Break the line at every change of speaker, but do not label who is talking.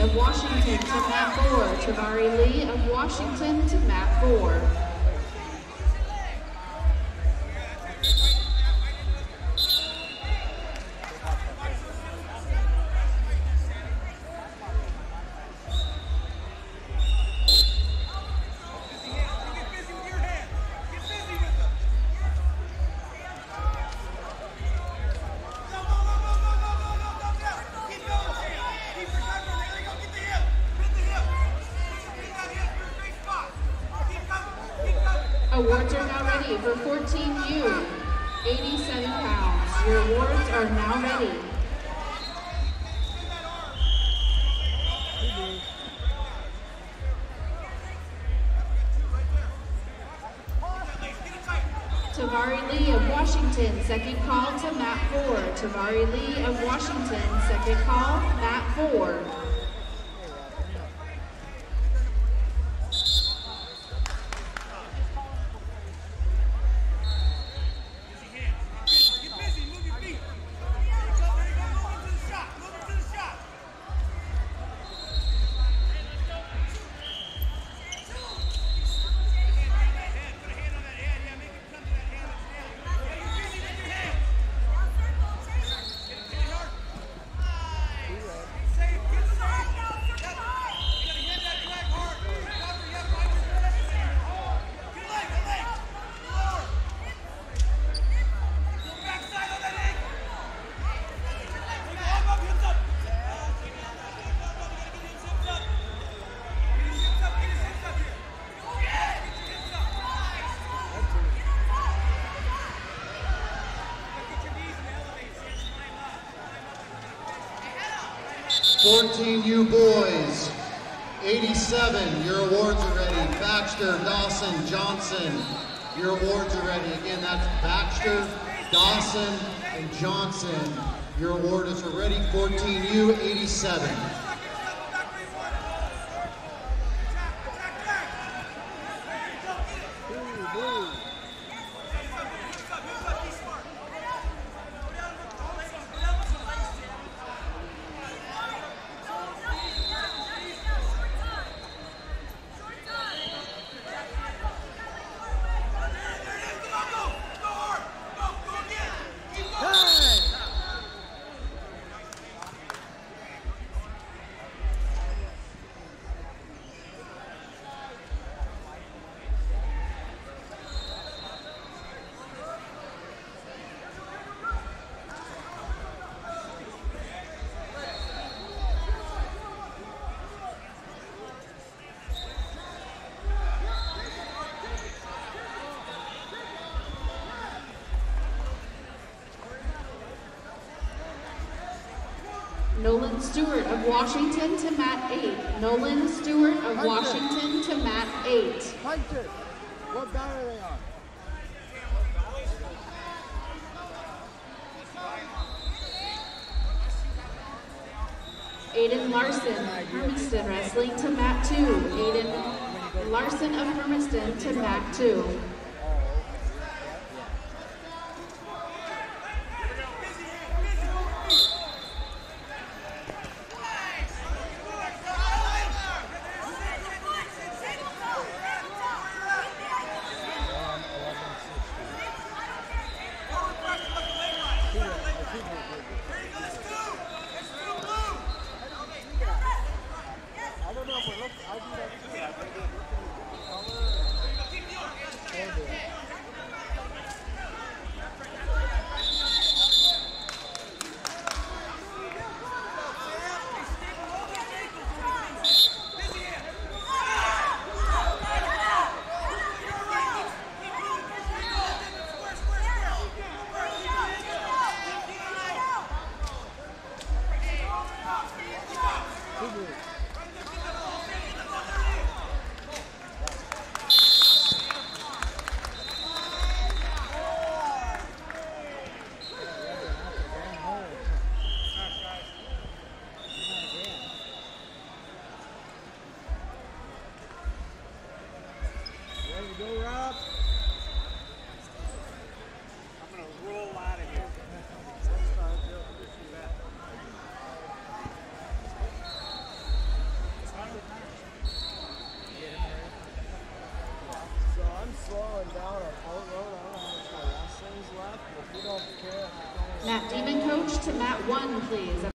of Washington to mat 4. Tavari Lee of Washington to mat 4. Awards are now ready for 14U, 87 pounds. Your awards are now ready. Tavari Lee of Washington, second call to mat 4. Tavari Lee of Washington, second call, mat 4.
You boys, 87, your awards are ready. Baxter, Dawson, Johnson, your awards are ready. Again, that's Baxter, Dawson, and Johnson. Your award is already 14U, 87.
Nolan Stewart of Washington to mat 8. Nolan Stewart of Washington to mat 8.
Hunter, what bout are they on?
Aiden Larson, Hermiston Wrestling to mat 2. Aiden Larson of Hermiston to mat 2.
I don't know, but look, I do that too.
Mat Demon coach to mat 1, please.